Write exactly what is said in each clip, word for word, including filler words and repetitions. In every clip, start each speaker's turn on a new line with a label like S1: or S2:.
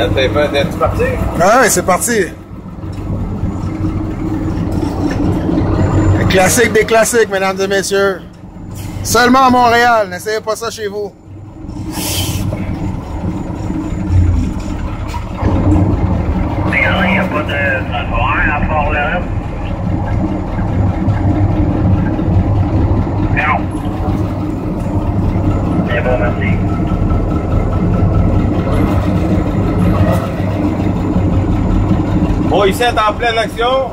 S1: t'es pas, t'es-tu parti?
S2: Ah ouais, c'est parti. Le classique des classiques, mesdames et messieurs. Seulement à Montréal, n'essayez pas ça chez vous.
S3: Il n'y a pas de transfert à part le reste. Non. C'est bon, merci.
S1: Bon, ici, est en pleine action.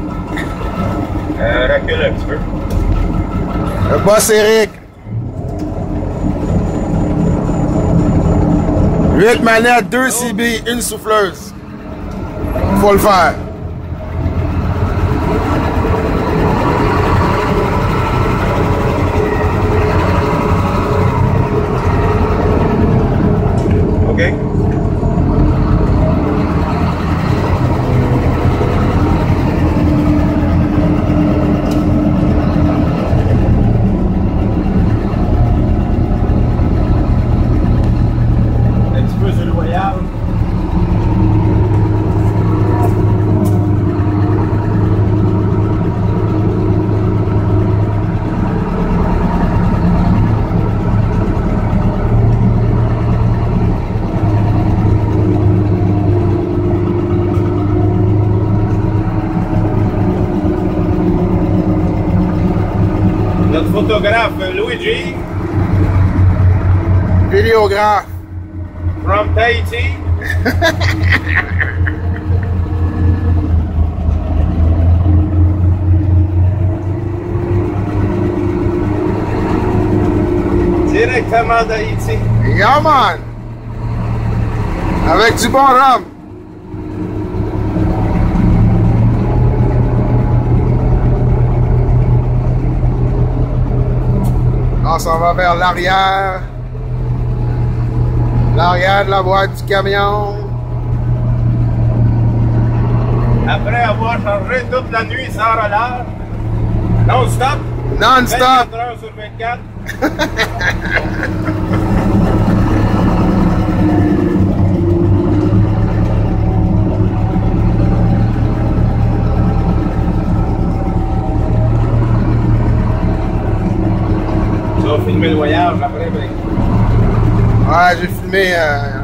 S1: Euh, recule un petit peu.
S2: Le boss Eric. huit manettes, deux C B, une souffleuse. Faut le faire.
S1: OK. Un petit peu sur le voyage. Notre photographe Luigi
S2: Vidéographe.
S1: from Tahiti. Directement d'Haïti.
S2: Yeah, man. Avec du bon rhum. On s'en va vers l'arrière. L'arrière de la boîte du camion.
S1: Après avoir chargé toute la nuit sans relâche, non-stop,
S2: Non-stop.
S1: vingt-quatre heures sur vingt-quatre. Tu vas filmer le voyage après, ben.
S2: Ouais, j'ai filmé. Euh...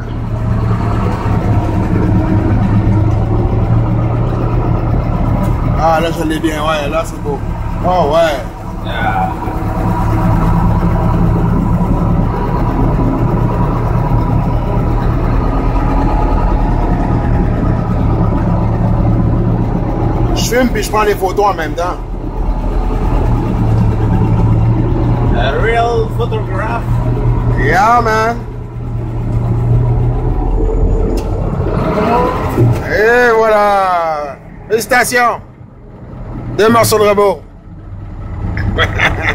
S2: Ah, là, je l'ai bien. Ouais, là, c'est beau. Oh, ouais.
S1: Ah.
S2: Je filme puis je prends les photos en même temps.
S1: A real photograph.
S2: Yeah, man. Et voilà. Félicitations. Deux morceaux de robot.